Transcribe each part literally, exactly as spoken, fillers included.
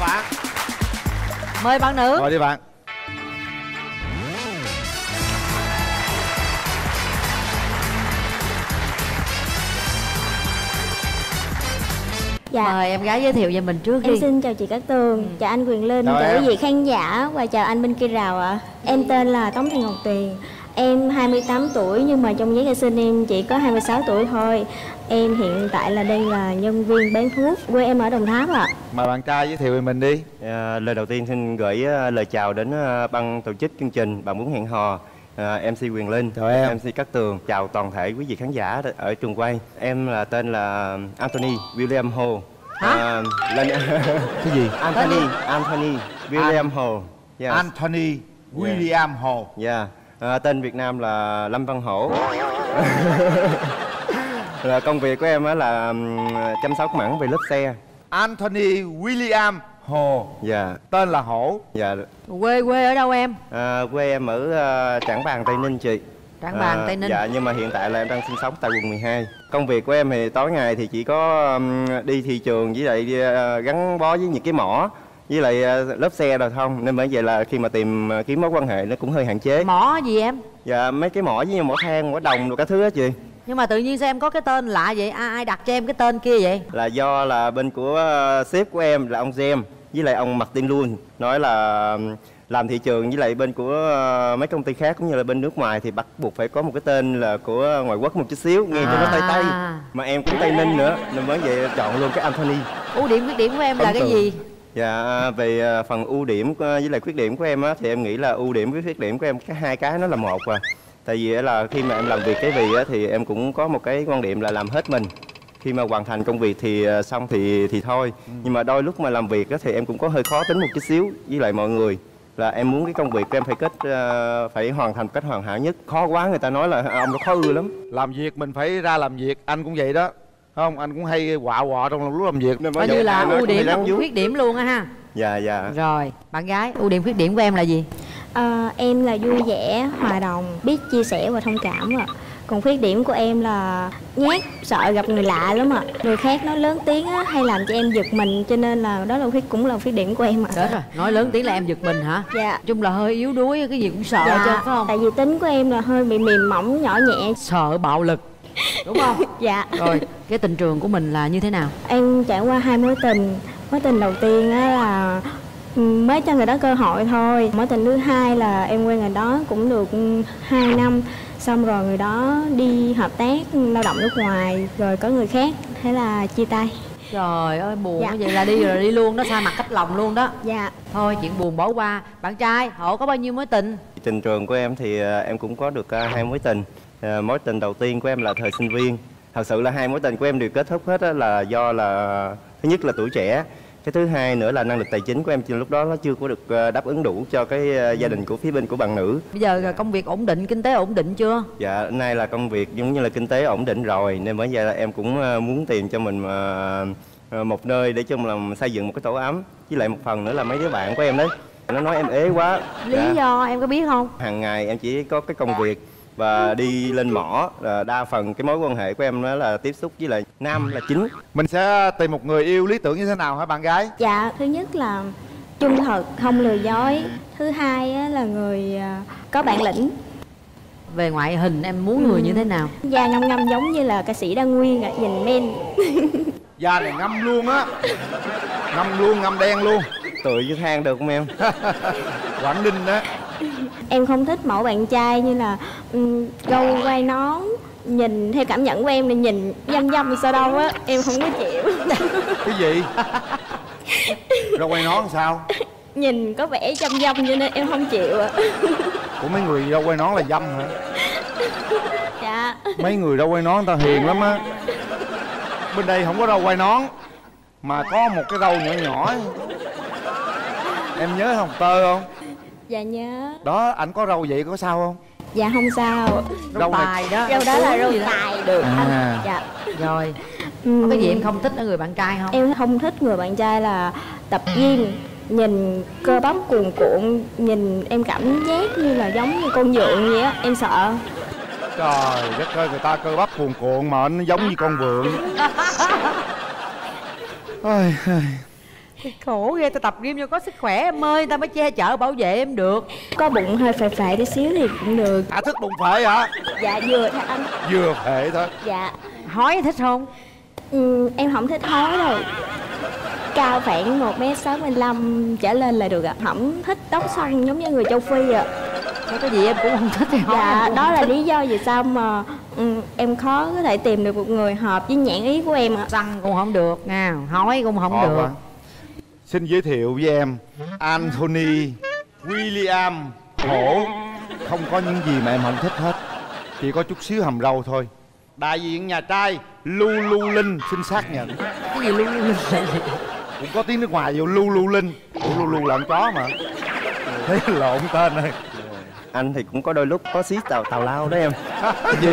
bạn. Mời bạn nữ. Mời đi bạn. Dạ. Mời em gái giới thiệu về mình trước đi. Em xin chào chị Cát Tường, ừ. chào anh Quyền Linh, chào, chào quý vị khán giả và chào anh bên kia rào ạ. À. Em tên là Tống Thị Ngọc Tuyền. Em hai mươi tám tuổi nhưng mà trong giấy khai sinh em chỉ có hai mươi sáu tuổi thôi. Em hiện tại là đây là nhân viên bán thuốc, quê em ở Đồng Tháp ạ. À. Mời bạn trai giới thiệu về mình đi. À, lời đầu tiên xin gửi lời chào đến ban tổ chức chương trình Bạn Muốn Hẹn Hò. À, em xê Quyền Linh, chào em. em xê Cát Tường, chào toàn thể quý vị khán giả ở trường quay. Em là tên là Anthony William Hồ. Hả? À, lên... Cái gì? Anthony, Anthony William An... Hồ. Yes. Anthony William yeah. Hồ. Dạ. Yeah. À, tên Việt Nam là Lâm Văn Hổ. Là công việc của em á là chăm sóc mảng về lớp xe. Anthony William Hồ. Dạ. Yeah. Tên là Hổ. Dạ. Quê quê ở đâu em? À, quê em ở uh, Trảng Bàng, Tây Ninh chị. Trảng Bàng, à, Tây Ninh. Dạ, nhưng mà hiện tại là em đang sinh sống tại quận mười hai. Công việc của em thì tối ngày thì chỉ có um, đi thị trường với lại uh, gắn bó với những cái mỏ với lại uh, lớp xe rồi không, nên bởi vậy là khi mà tìm uh, kiếm mối quan hệ nó cũng hơi hạn chế. Mỏ gì em? Dạ, mấy cái mỏ với mỏ than, mỏ đồng rồi các thứ á chị. Nhưng mà tự nhiên sao em có cái tên lạ vậy? Ai, ai đặt cho em cái tên kia vậy? Là do là bên của uh, sếp của em là ông Jem với lại ông Martin luôn nói là um, làm thị trường với lại bên của uh, mấy công ty khác cũng như là bên nước ngoài thì bắt buộc phải có một cái tên là của ngoài quốc một chút xíu, nghe à. cho nó Tây Tây. Mà em cũng Tây Ninh nữa nên bởi vậy chọn luôn cái Anthony. Ưu điểm khuyết điểm của em là cái gì? Dạ, về phần ưu điểm với lại khuyết điểm của em á thì em nghĩ là ưu điểm với khuyết điểm của em cái hai cái nó là một à. Tại vì là khi mà em làm việc cái gì á thì em cũng có một cái quan điểm là làm hết mình. Khi mà hoàn thành công việc thì xong thì thì thôi. Ừ. Nhưng mà đôi lúc mà làm việc á thì em cũng có hơi khó tính một chút xíu với lại mọi người. Là em muốn cái công việc của em phải kết uh, phải hoàn thành cách hoàn hảo nhất. Khó quá người ta nói là ông nó khó ưa lắm. Làm việc mình phải ra làm việc, anh cũng vậy đó. Không, anh cũng hay quạ quọ trong lúc làm việc. Coi như là ưu điểm và khuyết điểm luôn á ha. Dạ dạ. Rồi, bạn gái, ưu điểm khuyết điểm của em là gì? À, em là vui vẻ, hòa đồng, biết chia sẻ và thông cảm ạ. À. Còn khuyết điểm của em là nhát, sợ gặp người lạ lắm ạ. À. Người khác nói lớn tiếng á, hay làm cho em giật mình, cho nên là đó là khuyết cũng là khuyết điểm của em ạ. À. Rồi, nói lớn tiếng là em giật mình hả? Dạ. Chung là hơi yếu đuối, cái gì cũng sợ dạ, chứ phải không? Tại vì tính của em là hơi bị mềm mỏng, nhỏ nhẹ. Sợ bạo lực, đúng không? Dạ. Rồi, cái tình trường của mình là như thế nào? Em trải qua hai mối tình. Mối tình đầu tiên á là mới cho người đó cơ hội thôi. Mối tình thứ hai là em quen người đó cũng được hai năm. Xong rồi người đó đi hợp tác lao động nước ngoài, rồi có người khác, thế là chia tay. Trời ơi buồn. Dạ. Vậy là đi rồi đi luôn đó, xa mặt cách lòng luôn đó. Dạ. Thôi chuyện buồn bỏ qua. Bạn trai, Hổ có bao nhiêu mối tình? Tình trường của em thì em cũng có được hai mối tình. Mối tình đầu tiên của em là thời sinh viên. Thật sự là hai mối tình của em đều kết thúc hết là do là thứ nhất là tuổi trẻ. Cái thứ hai nữa là năng lực tài chính của em lúc đó nó chưa có được đáp ứng đủ cho cái gia đình của phía bên của bạn nữ. Bây giờ công việc ổn định, kinh tế ổn định chưa? Dạ, nay là công việc giống như là kinh tế ổn định rồi, nên bởi vậy là em cũng muốn tìm cho mình một nơi để cho mình xây dựng một cái tổ ấm. Với lại một phần nữa là mấy đứa bạn của em đấy, nó nói em ế quá. Lý dạ. do em có biết không? Hàng ngày em chỉ có cái công việc và đi lên mỏ, đa phần cái mối quan hệ của em đó là tiếp xúc với lại nam là chính. Mình sẽ tìm một người yêu lý tưởng như thế nào hả bạn gái? Dạ, thứ nhất là trung thực, không lừa dối. Thứ hai á, là người có bản lĩnh. Về ngoại hình em muốn ừ. người như thế nào? Da ngâm ngâm giống như là ca sĩ Đăng Nguyên ạ, nhìn men. Da này ngâm luôn á. Ngâm luôn, ngâm đen luôn. Tựa như than được không em? Quảng Ninh đó. Em không thích mẫu bạn trai như là um, gâu quai nón. Nhìn theo cảm nhận của em là nhìn dâm dâm sao đâu á, em không có chịu. Cái gì? Râu quai nón sao? Nhìn có vẻ dâm dâm cho nên em không chịu ạ. Ủa mấy người râu quai nón là dâm hả? Dạ. Mấy người râu quai nón người ta hiền lắm á. Bên đây không có râu quai nón mà có một cái râu nhỏ nhỏ. Em nhớ Hồng Tơ không? Dạ nhớ. Đó, ảnh có râu vậy có sao không? Dạ không sao. Râu tài đó. Râu đó là râu tài được à. anh. Dạ. Rồi có cái gì em không thích ở người bạn trai không? Em không thích người bạn trai là tập gym, nhìn cơ bắp cuồn cuộn, nhìn em cảm giác như là giống như con vượn vậy á, em sợ. Trời đất ơi, người ta cơ bắp cuồn cuộn mà nó giống như con vượn. Ôi, Khổ ghê, ta tập gym cho có sức khỏe em ơi, ta mới che chở bảo vệ em được. Có bụng hơi phệ phệ tí xíu thì cũng được. À thích bụng phệ hả? Dạ vừa thôi anh. Vừa phệ thôi. Dạ. Hói thích không? Ừ, em không thích hói đâu. Cao khoảng một mét sáu mươi lăm trở lên là được ạ. Không thích tóc xoăn giống như người châu Phi ạ. Có cái gì em cũng không thích thì hói. Dạ, đó là lý do vì sao mà ừ, em khó có thể tìm được một người hợp với nhãn ý của em ạ. Xoăn cũng không được nha, hói cũng không Khó được quá. Xin giới thiệu với em Anthony William Hổ. Không có những gì mà em không thích hết, chỉ có chút xíu hầm râu thôi. Đại diện nhà trai Lulu Linh xin xác nhận. Cái gì luôn luôn là gì? Cũng có tiếng nước ngoài vô Lulu Linh. Ủa Lulu là con chó mà. Thế lộn tên rồi. Anh thì cũng có đôi lúc có xí tào tào lao đó em. Gì?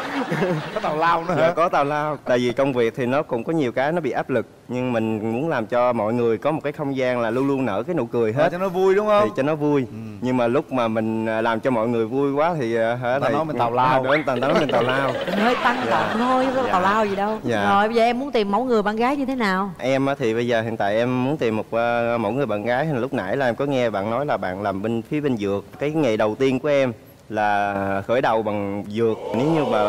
Có tào lao nữa hả? Dạ, có tào lao. Tại vì công việc thì nó cũng có nhiều cái nó bị áp lực, nhưng mình muốn làm cho mọi người có một cái không gian là luôn luôn nở cái nụ cười hết. Để cho nó vui đúng không? Thì cho nó vui. Ừ. Nhưng mà lúc mà mình làm cho mọi người vui quá thì hả, ta nói mình tào lao. Đó, ta nói mình tào lao. Mình hơi tăng Dạ. tòng thôi, không có Dạ. tào lao gì đâu. Dạ. Rồi bây giờ em muốn tìm mẫu người bạn gái như thế nào? Em á thì bây giờ hiện tại em muốn tìm một uh, mẫu người bạn gái. Lúc nãy là em có nghe bạn nói là bạn làm bên phía bên dược. Cái nghề đầu tiên của em là khởi đầu bằng dược. Nếu như mà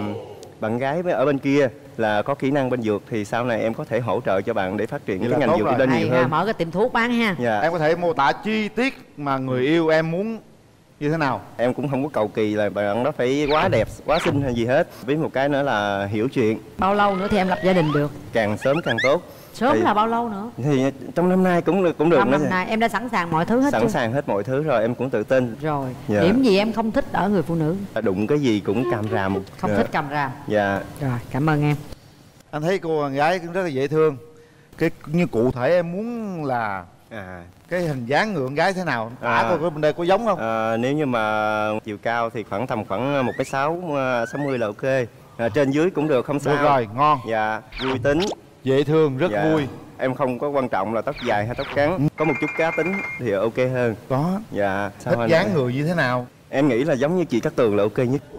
bạn gái ở bên kia là có kỹ năng bên dược thì sau này em có thể hỗ trợ cho bạn để phát triển Vậy cái là ngành tốt dược rồi. lên Hay nhiều ha, hơn. mở cái tiệm thuốc bán ha. Dạ. Em có thể mô tả chi tiết mà người yêu em muốn như thế nào? Em cũng không có cầu kỳ là bạn đó phải quá đẹp, quá xinh hay gì hết. Với một cái nữa là hiểu chuyện. Bao lâu nữa thì em lập gia đình được? Càng sớm càng tốt. Sớm thì, là bao lâu nữa? Thì trong năm nay cũng được cũng được Năm nữa. năm nay em đã sẵn sàng mọi thứ hết Sẵn chưa? sàng hết mọi thứ rồi, em cũng tự tin. Rồi. Dạ. Điểm gì em không thích ở người phụ nữ? Đụng cái gì cũng càm ràm một. Không Dạ. thích cầm ràm. Dạ. Rồi, cảm ơn em. Anh thấy cô bạn gái cũng rất là dễ thương. Cái như cụ thể em muốn là À. cái hình dáng người con gái thế nào? Tả À. coi có bên đây có giống không? À, nếu như mà chiều cao thì khoảng tầm khoảng một cái sáu sáu mươi là ok. À, trên dưới cũng được, không sao. Được rồi, ngon. Dạ, vui tính. Dễ thương, rất Dạ. vui. Em không có quan trọng là tóc dài hay tóc ngắn, có một chút cá tính thì ok hơn. Có. Dạ. Sao Thích anh- dáng người như thế nào? Em nghĩ là giống như chị Cát Tường là ok nhất.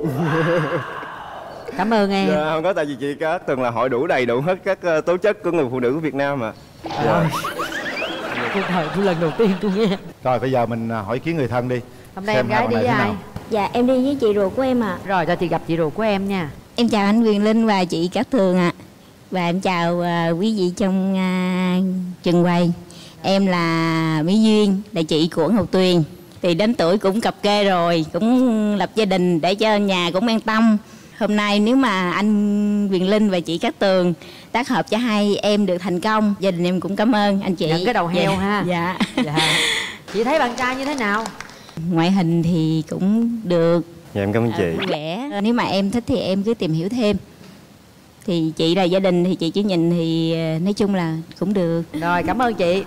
Cảm ơn em. Dạ, không có, tại vì chị Cát Tường là hội đủ đầy đủ hết các uh, tố chất của người phụ nữ của Việt Nam mà. Rồi. Cuộc đời tôi lần đầu tiên tôi nghe. Rồi bây giờ mình à, hỏi ý kiến người thân đi. Hôm nay Xem em gái hai đi bạn với này thế ai? nào. Dạ em đi với chị ruột của em ạ. Rồi cho chị gặp chị ruột của em nha. Em chào anh Quyền Linh và chị Cát Tường ạ. Và em chào à, quý vị trong à, trường quay. Em là Mỹ Duyên, là chị của Ngọc Tuyền. Thì đến tuổi cũng cập kê rồi, cũng lập gia đình để cho nhà cũng an tâm. Hôm nay nếu mà anh Quyền Linh và chị Cát Tường tác hợp cho hai em được thành công, gia đình em cũng cảm ơn anh chị. Nhận cái đầu heo Dạ. ha. Dạ. Dạ. Chị thấy bạn trai như thế nào? Ngoại hình thì cũng được. Dạ em cảm ơn chị. Vui vẻ. Nếu mà em thích thì em cứ tìm hiểu thêm. Thì chị là gia đình thì chị chỉ nhìn thì nói chung là cũng được. Rồi, cảm ơn chị.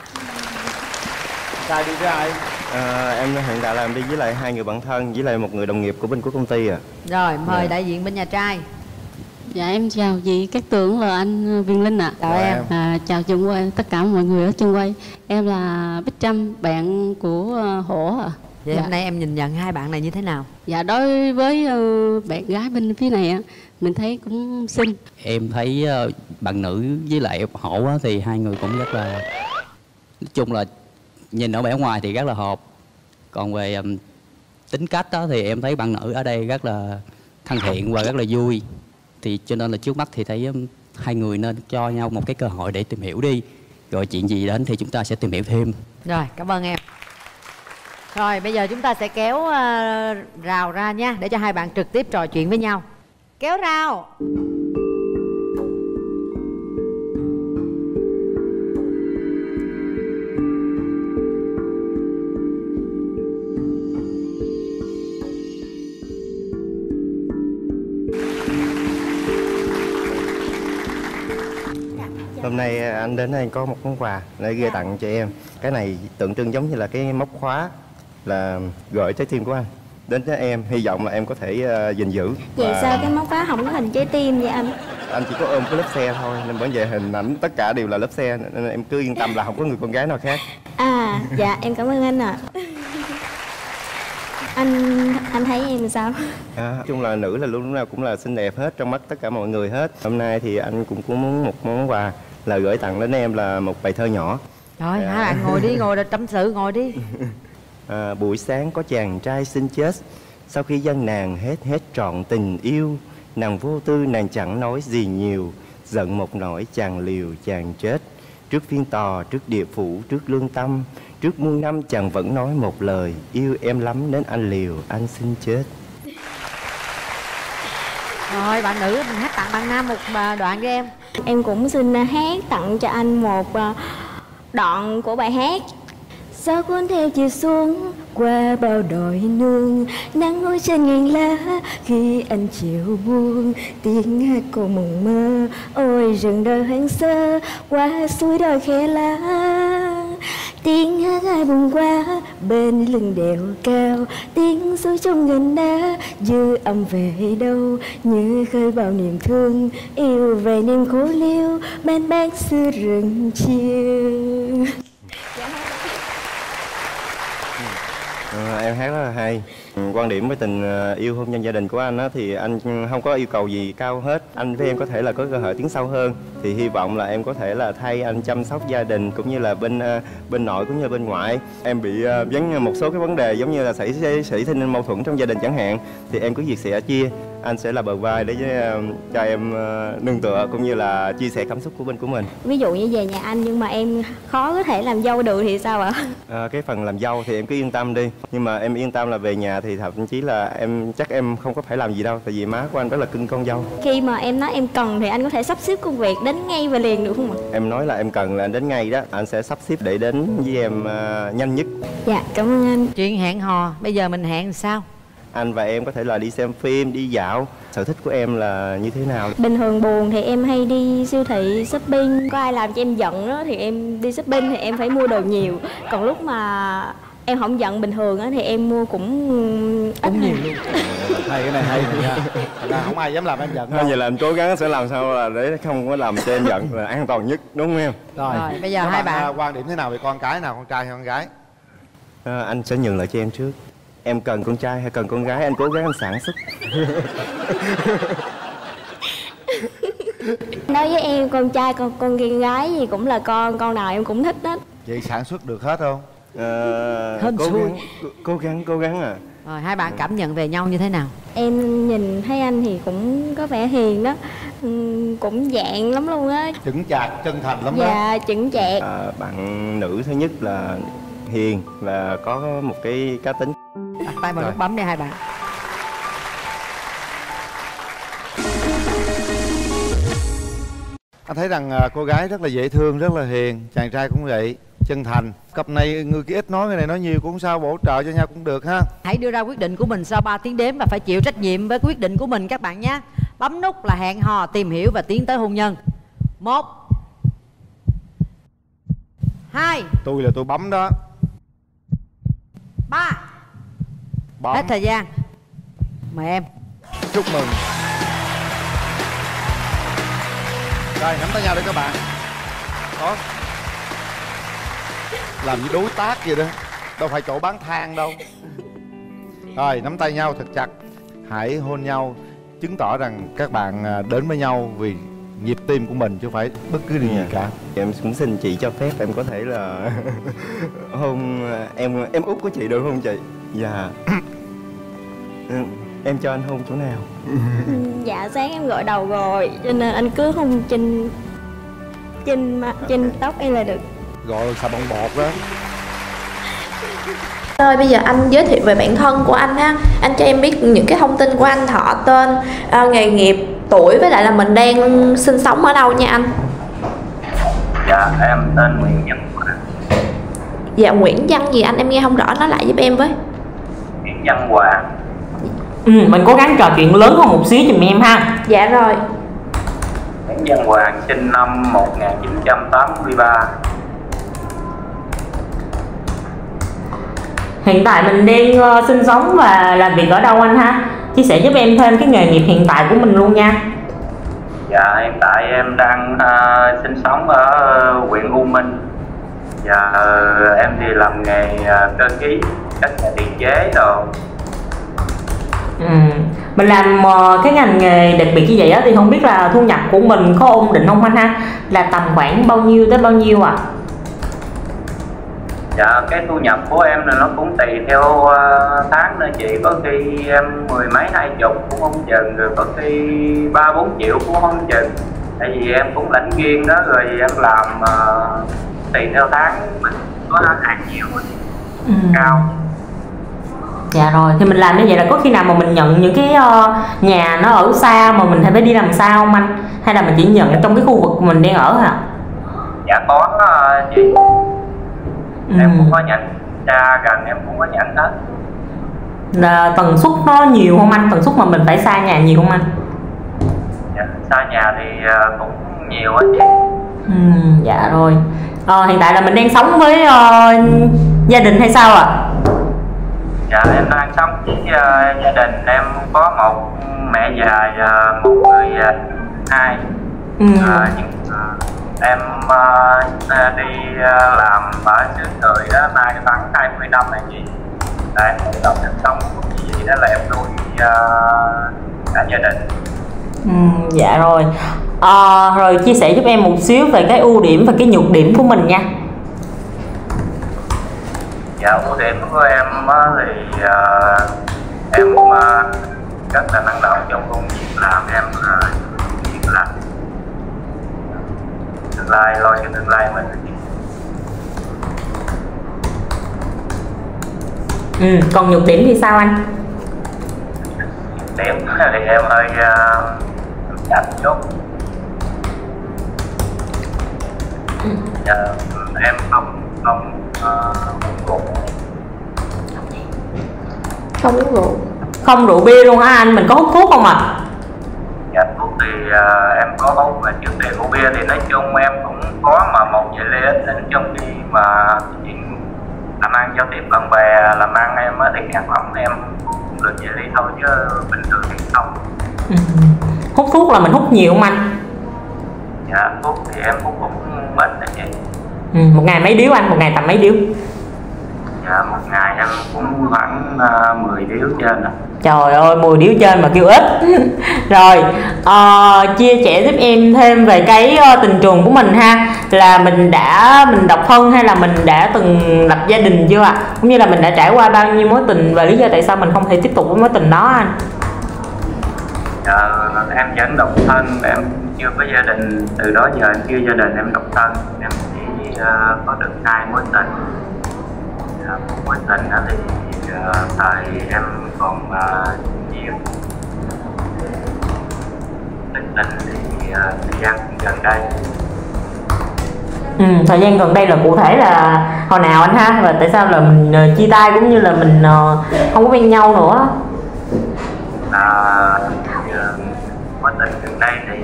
Trai đi với ai? À, em hiện tại là em đi với lại hai người bạn thân với lại một người đồng nghiệp của bên của công ty à. Rồi, mời Dạ. đại diện bên nhà trai. Dạ em chào chị Cát Tường là anh Viên Linh ạ. Chào em. À, chào trường quay, tất cả mọi người ở trường quay. Em là Bích Trâm, bạn của uh, Hổ ạ. Vậy Dạ. hôm nay em nhìn nhận hai bạn này như thế nào? Dạ đối với uh, bạn gái bên phía này á, mình thấy cũng xinh. Em thấy ờ, bạn nữ với lại Hổ á, thì hai người cũng rất là, nói chung là nhìn ở vẻ ngoài thì rất là hợp. Còn về ừm, tính cách đó thì em thấy bạn nữ ở đây rất là thân thiện và rất là vui. Thì cho nên là trước mắt thì thấy ừm, hai người nên cho nhau một cái cơ hội để tìm hiểu đi. Rồi chuyện gì đến thì chúng ta sẽ tìm hiểu thêm. Rồi, cảm ơn em. Rồi, bây giờ chúng ta sẽ kéo ờ, rào ra nha, để cho hai bạn trực tiếp trò chuyện với nhau. Kéo rào. Hôm nay anh đến đây có một món quà để gửi tặng cho em. Cái này tượng trưng giống như là cái móc khóa là gửi trái tim của anh đến cho em, hy vọng là em có thể uh, gìn giữ. Vậy Và sao cái móc khóa không có hình trái tim vậy anh? anh chỉ có ôm cái lớp xe thôi nên bởi vậy hình ảnh tất cả đều là lớp xe, nên em cứ yên tâm là không có người con gái nào khác. À dạ em cảm ơn anh ạ. Anh anh thấy em sao? À, nói chung là nữ là lúc nào cũng là xinh đẹp hết trong mắt tất cả mọi người hết. Hôm nay thì anh cũng cũng muốn một món quà là gửi tặng đến em là một bài thơ nhỏ. Rồi, à. hai bạn ngồi đi, ngồi tâm sự, ngồi đi. À, buổi sáng có chàng trai xin chết, sau khi dân nàng hết hết trọn tình yêu, nàng vô tư nàng chẳng nói gì nhiều, giận một nỗi chàng liều chàng chết. Trước phiên tòa, trước địa phủ, trước lương tâm, trước muôn năm chàng vẫn nói một lời, yêu em lắm nên anh liều, anh xin chết. Rồi, bạn nữ mình hát tặng bạn nam một đoạn cho em. Em cũng xin hát tặng cho anh một đoạn của bài hát. Sao cuốn theo chiều xuống qua bao đồi nương, nắng ngồi trên ngàn lá khi anh chiều buông, tiếng hát cô mộng mơ ôi rừng đời hoang sơ qua suối đồi khe lá. Tiếng hát ai buồn qua bên lưng đèo cao, tiếng suối trong ngân đá dư âm về đâu, như khơi bao niềm thương yêu về niềm khổ liêu bên bác xưa rừng chiều. À, em hát rất là hay. Quan điểm với tình yêu hôn nhân gia đình của anh á, thì anh không có yêu cầu gì cao hết. Anh với em có thể là có cơ hội tiến sâu hơn. Thì hy vọng là em có thể là thay anh chăm sóc gia đình cũng như là bên bên nội cũng như là bên ngoại. Em bị uh, vấn một số cái vấn đề giống như là xảy xảy sinh mâu thuẫn trong gia đình chẳng hạn, thì em cứ việc sẻ chia. Anh sẽ là bờ vai để uh, cho em uh, nương tựa cũng như là chia sẻ cảm xúc của bên của mình. Ví dụ như về nhà anh nhưng mà em khó có thể làm dâu được thì sao ạ? À, cái phần làm dâu thì em cứ yên tâm đi. Nhưng mà em yên tâm là về nhà thì thậm chí là em chắc em không có phải làm gì đâu. Tại vì má của anh rất là cưng con dâu. Khi mà em nói em cần thì anh có thể sắp xếp công việc đến ngay và liền được không ạ? Em nói là em cần là anh đến ngay đó. Anh sẽ sắp xếp để đến với em uh, nhanh nhất. Dạ, cảm ơn anh. Chuyện hẹn hò, bây giờ mình hẹn sao? Anh và em có thể là đi xem phim, đi dạo. Sở thích của em là như thế nào? Bình thường buồn thì em hay đi siêu thị shopping. Có ai làm cho em giận đó thì em đi shopping thì em phải mua đồ nhiều. Còn lúc mà em không giận bình thường á thì em mua cũng cũng nhiều luôn. Hay, cái này hay nha. Không ai dám làm em giận đâu. Vậy là em cố gắng sẽ làm sao là để không có làm cho em giận là an toàn nhất, đúng không em? Rồi, Rồi bây giờ các hai bạn, bạn quan điểm thế nào về con cái nào, con trai hay con gái? À, anh sẽ nhường lại cho em trước. Em cần con trai hay cần con gái, anh cố gắng anh sản xuất. Đối với em con trai con con gái gì cũng là con, con nào em cũng thích hết. Chị sản xuất được hết không? À, cố gắng, cố, cố gắng, cố gắng à. Rồi hai bạn cảm nhận về nhau như thế nào? Em nhìn thấy anh thì cũng có vẻ hiền đó, ừ, cũng dạng lắm luôn á. Chững chạc, chân thành lắm đó. Dạ, chững chạc. À, bạn nữ thứ nhất là hiền và có một cái cá tính. Đặt tay vào nút bấm đi hai bạn. Anh thấy rằng cô gái rất là dễ thương, rất là hiền, chàng trai cũng vậy, chân thành. Cặp này người kia ít nói, người này nói nhiều cũng sao, bổ trợ cho nhau cũng được ha. Hãy đưa ra quyết định của mình sau ba tiếng đếm và phải chịu trách nhiệm với quyết định của mình các bạn nhé. Bấm nút là hẹn hò, tìm hiểu và tiến tới hôn nhân. Một, hai, Tôi là tôi bấm đó. ba. Bấm. Hết thời gian. Mời em. Chúc mừng. Rồi, nắm tay nhau đi các bạn. Đó. Làm như đối tác vậy đó. Đâu phải chỗ bán than đâu. Rồi, nắm tay nhau thật chặt. Hãy hôn nhau, chứng tỏ rằng các bạn đến với nhau vì nhịp tim của mình chứ không phải bất cứ điều gì cả. Em cũng xin chị cho phép em có thể là hôn em em út của chị được không chị? Dạ. Em cho anh hôn chỗ nào? Dạ sáng em gội đầu rồi cho nên anh cứ hôn trên trên trên tóc em là được. Gọi xà bông bột đó. Rồi bây giờ anh giới thiệu về bản thân của anh ha. Anh cho em biết những cái thông tin của anh, họ tên, uh, nghề nghiệp, tuổi với lại là mình đang sinh sống ở đâu nha anh. Dạ em tên Nguyễn Văn Hòa. Dạ Nguyễn Văn gì anh, em nghe không rõ, nói lại giúp em với. Nguyễn Văn Hòa. Ừ, mình cố gắng trò chuyện lớn hơn một xíu giùm em ha. Dạ rồi. Nguyễn Văn Hòa sinh năm một nghìn chín trăm tám mươi ba. Hiện tại mình đang uh, sinh sống và làm việc ở đâu anh ha? Chia sẻ giúp em thêm cái nghề nghiệp hiện tại của mình luôn nha. Dạ hiện tại em đang uh, sinh sống ở uh, huyện U Minh. Và uh, em đi làm nghề uh, cơ khí, các nhà điện chế đồ. Ừ. Mình làm uh, cái ngành nghề đặc biệt như vậy á thì không biết là thu nhập của mình có ổn định không anh ha? Là tầm khoảng bao nhiêu tới bao nhiêu à? Dạ cái thu nhập của em là nó cũng tùy theo uh, tháng nữa chị, có khi em mười mấy hai chục cũng không chừng, rồi có khi ba bốn triệu cũng không chừng. Tại vì em cũng lãnh riêng đó, rồi em làm uh, tùy theo tháng mình có hàng nhiều ừ. cao. Dạ rồi, thì mình làm như vậy là có khi nào mà mình nhận những cái uh, nhà nó ở xa mà mình phải đi làm sao không anh? Hay là mình chỉ nhận ở trong cái khu vực mình đang ở hả? Dạ có uh, chị. Ừ. Em cũng có nhận, xa gần em cũng có nhận hết. Là tần suất nó nhiều không anh? Tần suất mà mình phải xa nhà nhiều không anh? Dạ, xa nhà thì uh, cũng nhiều á chị. Ừ, dạ rồi. Ờ, hiện tại là mình đang sống với uh, gia đình hay sao ạ? À? Dạ em đang sống với uh, gia đình, em có một mẹ già và một người uh, hai. Ừ. Uh, nhưng, uh, em uh, đi uh, làm ở xứ người đó nay khoảng hai mươi năm này chị. Là em cũng đồng sinh sống như vậy đó, là em nuôi uh, cả gia đình. Ừ, dạ rồi. À, rồi chia sẻ giúp em một xíu về cái ưu điểm và cái nhược điểm của mình nha. Dạ ưu điểm của em thì uh, em uh, rất là năng động trong công việc làm, em uh, việc làm tương lai, lo cho tương lai mình. Ừ, còn nhược điểm thì sao anh? Điểm thì em hơi uh, chậm chút. Dạ, em không không uh, uống rượu. Không uống rượu. Không rượu bia luôn hả anh? Mình có hút thuốc không ạ? À? Dạ thuốc thì uh, em có hút, và trước đây rượu bia thì nói chung em cũng có mà một vài ly ít đỉnh, trong khi mà làm ăn giao tiếp bạn bè làm ăn em thì sản phẩm em cũng được vài ly thôi, chứ bình thường thì không. Ừ. Hút thuốc là mình hút nhiều không anh? Dạ thuốc thì em hút cũng ít đó chị. Ừ, một ngày mấy điếu anh? Một ngày tầm mấy điếu? Dạ một ngày em cũng khoảng uh, mười điếu trên đó. Trời ơi, mười điếu trên mà kêu ít. Rồi, uh, chia sẻ giúp em thêm về cái uh, tình trường của mình ha. Là mình đã, mình độc thân hay là mình đã từng lập gia đình chưa ạ? À? Cũng như là mình đã trải qua bao nhiêu mối tình và lý do tại sao mình không thể tiếp tục với mối tình đó anh? Dạ, em vẫn độc thân, em chưa có gia đình, từ đó giờ em chưa gia đình, em độc thân. Em chỉ uh, có được hai mối tình. Uh, một mối tình đó thì uh, thời em còn uh, nhiều. Tình tình thì uh, thời gian gần đây. Ừ, thời gian gần đây là cụ thể là hồi nào anh ha? Và tại sao là mình uh, chia tay cũng như là mình uh, không có quen nhau nữa? À, mối tình gần đây thì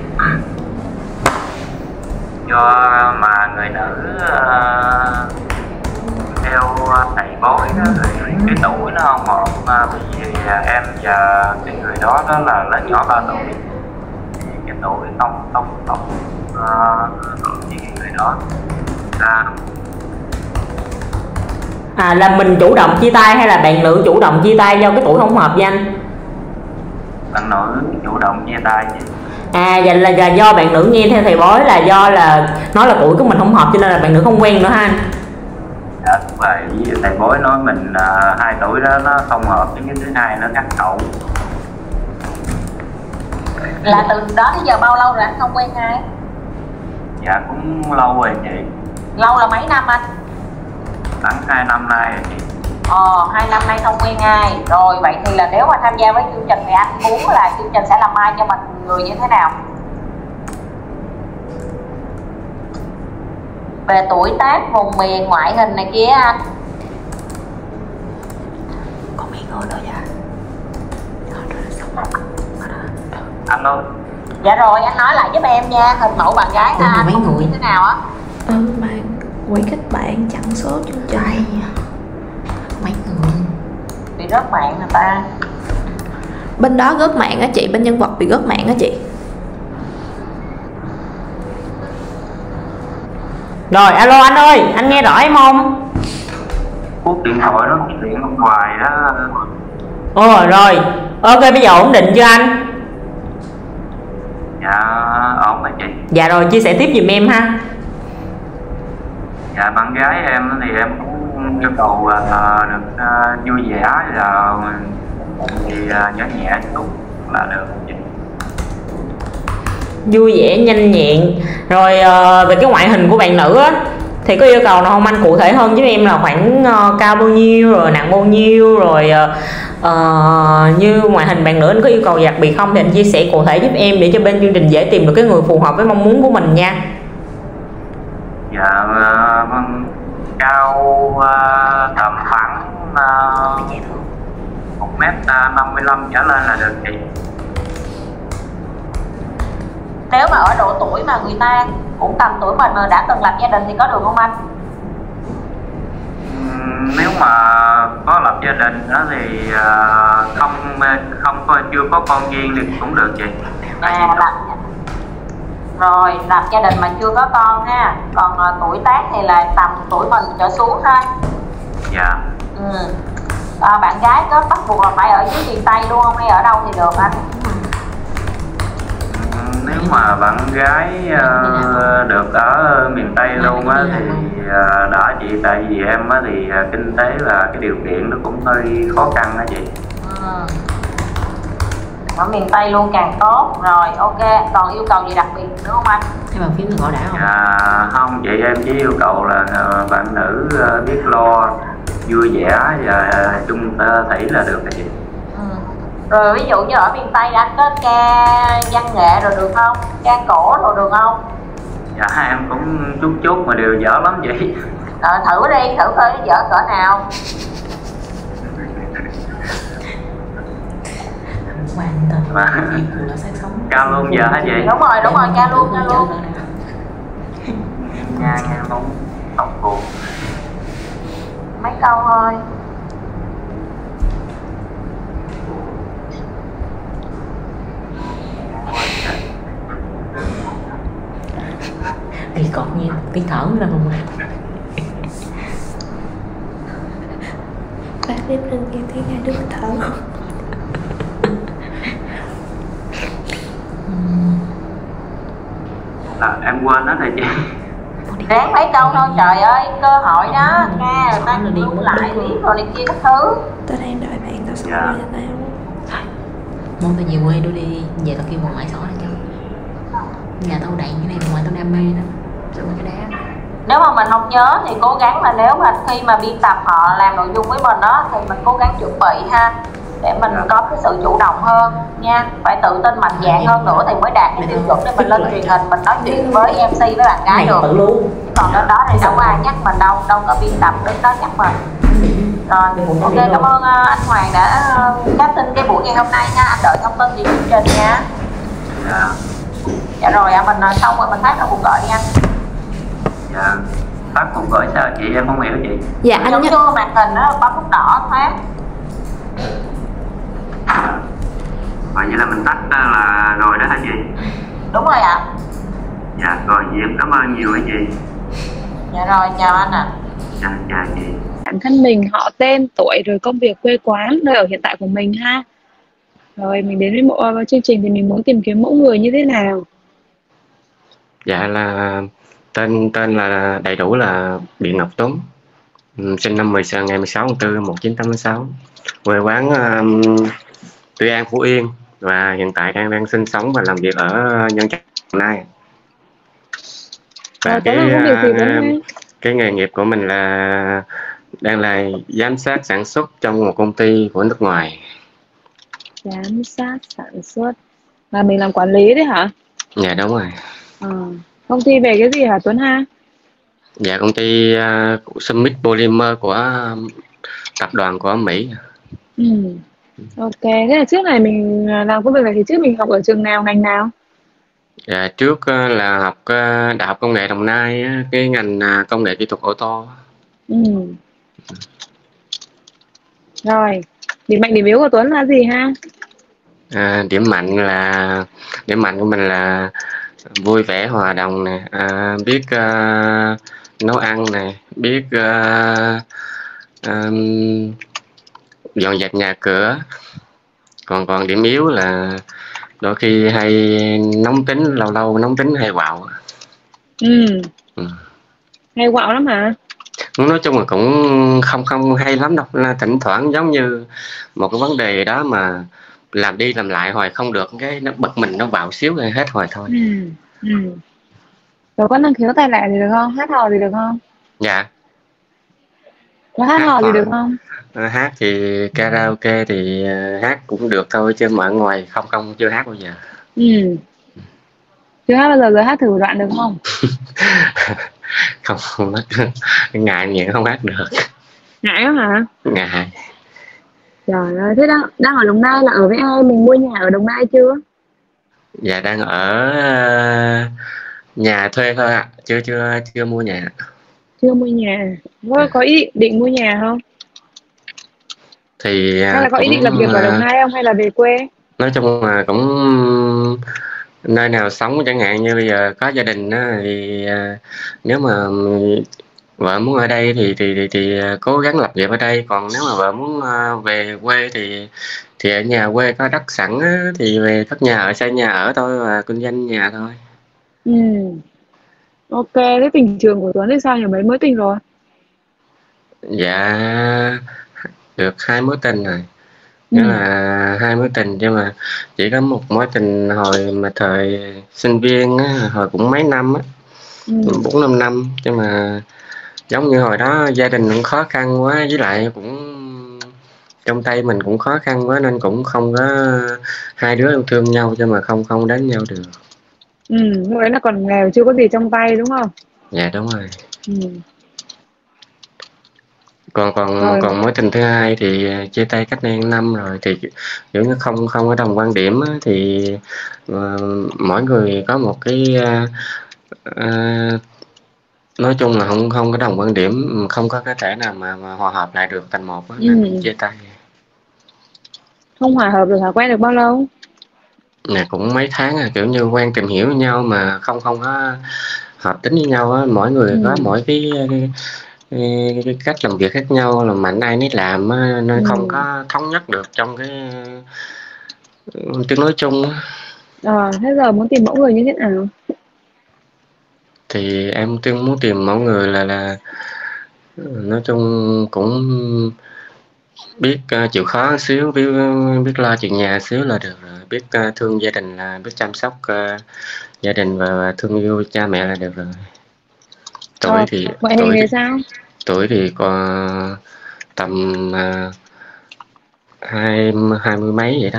do mà người nữ uh, theo thầy bói đó, rồi cái tuổi nó không hợp, uh, bởi vì uh, em và cái người đó đó là lớn nhỏ ba tuổi, thì cái tuổi không không không uh, với cái người đó. À, à là mình chủ động chia tay hay là bạn nữ chủ động chia tay do cái tuổi không hợp với anh? Bạn nữ chủ động chia tay chứ. À vậy là, là do bạn nữ nghe theo thầy bói là do là nói là tuổi của mình không hợp cho nên là bạn nữ không quen nữa ha anh? Dạ đúng rồi, thầy bói nói mình uh, hai tuổi đó nó không hợp, với cái thứ hai nó ngắt hậu. Là từ đó tới giờ bao lâu rồi anh không quen ai? Dạ cũng lâu rồi chị. Lâu là mấy năm anh? Khoảng hai năm nay rồi chị. Ờ, hai năm nay không quen ai. Rồi, vậy thì là nếu mà tham gia với chương trình thì anh muốn là chương trình sẽ làm ai cho mình người như thế nào? Về tuổi tác, vùng miền, ngoại hình này kia anh? Có mấy người nữa dạ. Anh ơi. Dạ rồi, anh nói lại giúp em nha, hình mẫu bạn gái ha, anh mấy người như thế nào á? Ừ, bạn quỹ kết bạn chặn số chương trình. Mấy người bị rớt mạng người ta. Bên đó rớt mạng á chị, bên nhân vật bị rớt mạng á chị. Rồi, alo anh ơi, anh nghe rõ em không? Cuộc điện thoại nó điện hoài đó. Ồ rồi, ok bây giờ ổn định chưa anh? Dạ ổn rồi chị. Dạ rồi, chia sẻ tiếp giùm em ha. Dạ bạn gái em thì em cũng yêu cầu uh, được uh, vui vẻ là thì uh, nhớ nhẹ chút là được chị. Vui vẻ, nhanh nhẹn. Rồi uh, về cái ngoại hình của bạn nữ á thì có yêu cầu nào không anh, cụ thể hơn với em là khoảng uh, cao bao nhiêu, rồi nặng bao nhiêu, rồi uh, uh, như ngoại hình bạn nữ anh có yêu cầu đặc biệt không thì anh chia sẻ cụ thể giúp em để cho bên chương trình dễ tìm được cái người phù hợp với mong muốn của mình nha. Dạ uh, cao uh, tầm khoảng một mét năm mươi lăm trở lên là được chị. Nếu mà ở độ tuổi mà người ta cũng tầm tuổi mình mà đã từng lập gia đình thì có được không anh? Nếu mà có lập gia đình đó thì uh, không không có chưa có con riêng thì cũng được chị. À, lập rồi lập gia đình mà chưa có con ha, còn uh, tuổi tác thì là tầm tuổi mình trở xuống ha. Dạ. Ừ. À, bạn gái có bắt buộc là phải ở dưới miền Tây luôn không hay ở đâu thì được anh? Nếu mà bạn gái uh, được ở miền Tây luôn á thì uh, đỡ chị, tại vì em á thì uh, kinh tế là cái điều kiện nó cũng hơi khó khăn đó chị. Ừ. Ở miền Tây luôn càng tốt. Rồi ok, còn yêu cầu gì đặc biệt nữa không anh? Cái bàn phím gọi đã không? Dạ không chị, em chỉ yêu cầu là uh, bạn nữ uh, biết lo, vui vẻ và uh, chung thủy là được rồi chị. Rồi ví dụ như ở miền Tây anh có ca văn nghệ rồi được không? Ca cổ rồi được không? Dạ em cũng chút chút mà đều dở lắm chị. Ờ, thử đi, thử coi dở cỡ nào. Mà ca luôn giờ hả chị? Đúng rồi, đúng rồi, ca luôn, ca luôn. Nha, nghe không học cuộc. Mấy câu thôi. Kỳ cọt nhiên, tí thở ra không ạ? Bác biết lên nghe tiếng hai đứa thở. À, em quên đó thầy chị. Ráng mấy câu thôi trời ơi, cơ hội đó, nghe người ta lưu lại biết rồi này kia các thứ. Tao đang đợi bạn tao xong Dạ. rồi cho tao. Mong tao về quê đôi đi, về tao kêu bà ngoại xỏ lại cho. Nhà tao đầy cái này, bà ngoại tao đam mê đó. Sao cái đá. Nếu mà mình không nhớ thì cố gắng là nếu mà khi mà biên tập họ làm nội dung với mình đó thì mình cố gắng chuẩn bị ha, để mình có cái sự chủ động hơn nha, phải tự tin mạnh dạn hơn nữa thì mới đạt cái tiêu chuẩn để mình lên truyền hình mình nói chuyện với em xê với bạn gái được. Còn đến đó thì đâu có ai nhắc mình đâu, đâu có biên tập đến đó nhắc mình. Rồi ok, cảm ơn uh, anh Hoàng đã uh, cắt tin cái buổi ngày hôm nay nha, anh đợi thông tin gì chương trình nha. Dạ. Dạ rồi à, mình uh, xong rồi mình phát ra cuộc gọi đi anh. Dạ. Phát cuộc gọi sao chị, em không hiểu chị. Dạ anh giống nhớ. như màn hình đó bấm nút đỏ phát. Vậy là mình tắt là rồi đó hả chị? Đúng rồi ạ. À. Dạ rồi, vậy em cảm ơn nhiều hả chị. Dạ rồi, chào anh ạ. À. Dạ, chào chị. Bản thân mình, họ, tên, tuổi, rồi công việc, quê quán, nơi ở hiện tại của mình ha. Rồi mình đến với một uh, chương trình thì mình muốn tìm kiếm mẫu người như thế nào? Dạ là tên tên là đầy đủ là Biện Ngọc Tuấn, um, sinh năm mười ngày mười sáu tháng tư một nghìn chín trăm tám mươi sáu, quê quán um, Tuy An, Phú Yên, và hiện tại đang đang sinh sống và làm việc ở Nhân Trạch, Đồng Nai. Và Rồi, cái uh, cái nghề nghiệp của mình là đang là giám sát sản xuất trong một công ty của nước ngoài. Giám sát sản xuất. Và mình làm quản lý đấy hả? Dạ đúng rồi. À, công ty về cái gì hả Tuấn ha? Dạ công ty uh, Summit Polymer của uh, tập đoàn của Mỹ. Ừ. Ok, thế là trước này mình làm công việc này thì trước mình học ở trường nào, ngành nào? Dạ trước uh, là học uh, Đại học Công nghệ Đồng Nai, uh, cái ngành uh, công nghệ kỹ thuật ô tô. Ừ. Rồi, điểm mạnh điểm yếu của Tuấn là gì ha? À, điểm mạnh là điểm mạnh của mình là vui vẻ, hòa đồng nè, à, biết uh, nấu ăn nè, biết uh, um, dọn dẹp nhà cửa. Còn còn điểm yếu là đôi khi hay nóng tính, lâu lâu nóng tính hay quạo. Ừ. Ừ. Hay quạo lắm hả? Nói chung là cũng không không hay lắm đâu, là thỉnh thoảng giống như một cái vấn đề đó mà làm đi làm lại hoài không được, cái nó bực mình, nó bạo xíu rồi hết hồi thôi. Ừ. Ừ. Rồi có năng khiếu tài lẻ gì được không? Hát hò gì được không? Dạ. Có hát, hát hò gì được không? Hát thì karaoke thì hát cũng được thôi, chứ mà ở ngoài không không chưa hát bao giờ. Ừ. Chưa hát bao giờ, rồi hát thử đoạn được không? Không, không hát. Ngại miệng không hát được. Ngại đó hả? Ngại. Trời ơi, thế đang, đang ở Đồng Nai là ở với ai? Mình mua nhà ở Đồng Nai chưa? Dạ đang ở nhà thuê thôi ạ, à. chưa chưa chưa mua nhà. Chưa mua nhà. Có, có ý định mua nhà không? Thì hay là có cũng, ý định lập nghiệp ở Đồng Nai không, hay là về quê? Nói chung là cũng nơi nào sống, chẳng hạn như bây giờ có gia đình á, thì nếu mà vợ muốn ở đây thì thì thì, thì cố gắng lập nghiệp ở đây, còn nếu mà vợ muốn về quê thì thì ở nhà quê có đất sẵn á, thì về cất nhà ở, xây nhà ở thôi và kinh doanh nhà thôi. Ừ. Ok, thế tình trường của Tuấn thì sao nhỉ? Mấy mối tình rồi? Dạ được hai mối tình rồi. Ừ. Nghĩa là hai mối tình, nhưng mà chỉ có một mối tình hồi mà thời sinh viên á, hồi cũng mấy năm á, bốn năm năm, nhưng mà giống như hồi đó gia đình cũng khó khăn quá, với lại cũng trong tay mình cũng khó khăn quá, nên cũng không có hai đứa yêu thương nhau, chứ mà không không đến nhau được. Ừ, lúc đấy là còn nghèo, chưa có gì trong tay đúng không? Dạ đúng rồi. Ừ. còn còn Rồi. còn mối tình thứ hai thì chia tay cách đây năm rồi, thì kiểu như không không có đồng quan điểm á, thì uh, mỗi người có một cái uh, uh, nói chung là không không có đồng quan điểm, không có cái thể nào mà, mà hòa hợp lại được thành một á, nên Ừ. chia tay. Không hòa hợp được hả? Quen được bao lâu? Nè cũng mấy tháng à, kiểu như quen tìm hiểu nhau mà không không có hợp tính với nhau á, mỗi người Ừ. có mỗi cái, cái, cái, cái cách làm việc khác nhau, là mạnh ai nấy làm á, nên Ừ. không có thống nhất được trong cái tiếng nói chung á. À, thế giờ muốn tìm mẫu người như thế nào? Thì em tương muốn tìm mẫu người là là nói chung cũng biết uh, chịu khó xíu, biết biết lo chuyện nhà xíu là được rồi, biết uh, thương gia đình, là biết chăm sóc uh, gia đình và, và thương yêu cha mẹ là được rồi. Tuổi À, thì ngoại hình tuổi thì thì, sao? tuổi thì còn tầm uh, hai hai mươi mấy vậy đó.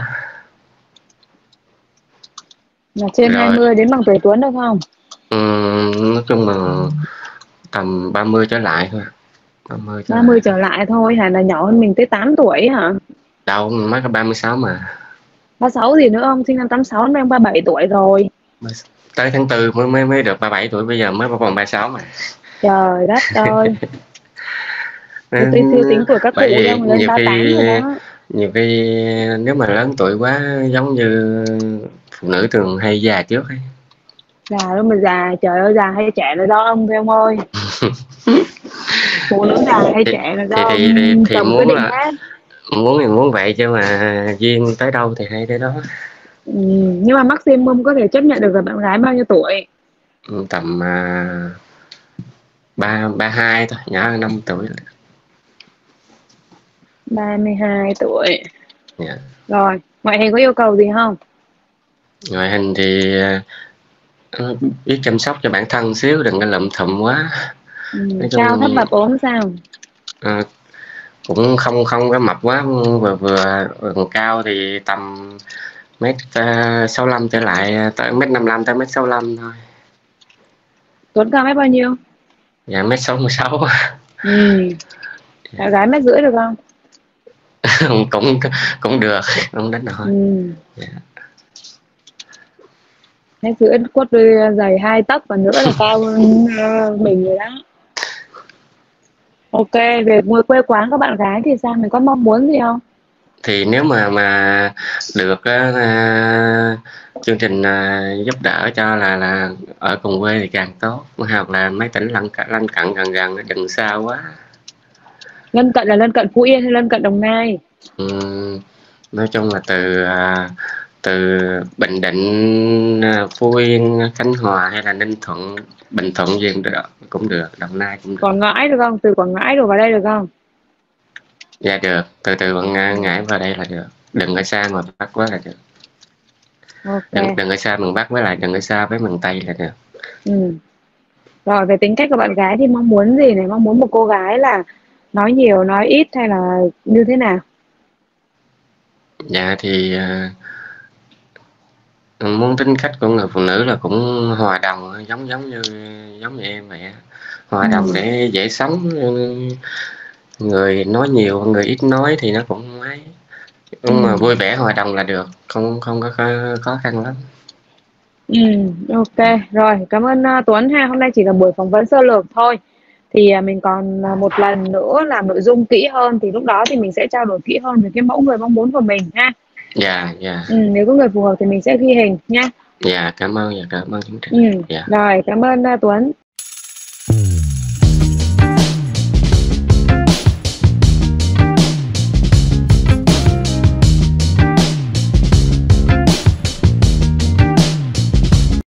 Là trên Rồi. hai mươi đến bằng tuổi Tuấn được không? Ừ, nói chung là tầm ba mươi trở lại thôi. ba mươi trở ba mươi trở lại thôi hả? Là nhỏ hơn mình tới tám tuổi hả? đâu, mới có ba mươi sáu mà. ba mươi sáu gì nữa không? Sinh năm tám mươi sáu, đang ba mươi bảy tuổi rồi. Tới tháng tư mới mới mới được ba mươi bảy tuổi, bây giờ mới còn ba mươi sáu mà. Trời đất ơi. Tôi tiêu tính tuổi các cụ đâu mà lên nhiều ba mươi tám khi rồi đó. nhiều khi nếu mà lớn tuổi quá giống như phụ nữ thường hay già trước ấy. Già đâu mà già, trời ơi, già hay trẻ là do ông thôi ông ơi. Phụ nữ già hay thì, trẻ là do thì, ông thì, thì, thì chồng quyết muốn định là hết. muốn thì muốn vậy, chứ mà duyên tới đâu thì hay tới đó. Ừ, nhưng mà maximum có thể chấp nhận được là bạn gái bao nhiêu tuổi? Tầm uh, ba ba hai thôi, nhỏ hơn năm tuổi. ba mươi hai tuổi. Yeah. Rồi, ngoại hình có yêu cầu gì không? Ngoại hình thì uh, biết chăm sóc cho bản thân xíu, đừng có lụm thụm quá. Ừ, cao thấp mập ốm sao? Uh, cũng không không có mập quá, vừa vừa, vừa cao thì tầm mét sáu lăm trở lại, tới mét năm lăm tới mét sáu lăm thôi. Tuấn cao mét bao nhiêu? Dạ mét sáu mươi sáu. Ừ. Bạn gái mét rưỡi được không? cũng cũng được, không đến nổi. Ừ. Yeah. Mét rưỡi quất đôi giày hai tấc và nữa là cao hơn mình rồi đó. Ok, về quê quán các bạn gái thì sao? Mình có mong muốn gì không? Thì nếu mà mà được uh, chương trình uh, giúp đỡ cho là là ở cùng quê thì càng tốt, hoặc là mấy tỉnh lân lân cận gần gần, đừng xa quá. Lân cận là lân cận Phú Yên hay lân cận Đồng Nai? Ừm, nói chung là từ à, từ Bình Định, à, Phú Yên, Khánh Hòa hay là Ninh Thuận, Bình Thuận gì cũng được, cũng được, Đồng Nai cũng được. Quảng Ngãi được không? Từ Quảng Ngãi đổ vào đây được không? Dạ được, từ từ Quảng Ngãi Ngãi vào đây là được, đừng ở xa mà Bắc quá là được. Ok. Đừng đừng ở xa miền Bắc với lại đừng ở xa với miền Tây là được. Ừ. Rồi về tính cách của bạn gái thì mong muốn gì này? Mong muốn một cô gái là nói nhiều, nói ít hay là như thế nào? Dạ thì à, muốn tính cách của người phụ nữ là cũng hòa đồng, giống giống như giống như em vậy á. Hòa Ừ. đồng để dễ sống, người nói nhiều người ít nói thì nó cũng ấy, nhưng mà Ừ. vui vẻ hòa đồng là được, không không có khó, khó khăn lắm. Ừ, ok. Rồi, cảm ơn uh, Tuấn ha. Hôm nay chỉ là buổi phỏng vấn sơ lược thôi. Thì uh, mình còn uh, một lần nữa làm nội dung kỹ hơn. Thì lúc đó thì mình sẽ trao đổi kỹ hơn về cái mẫu người mong muốn của mình ha. Dạ dạ Ừ, nếu có người phù hợp thì mình sẽ ghi hình nha. dạ cảm ơn, dạ cảm ơn chương Ừ. trình. Dạ Rồi, cảm ơn uh, Tuấn.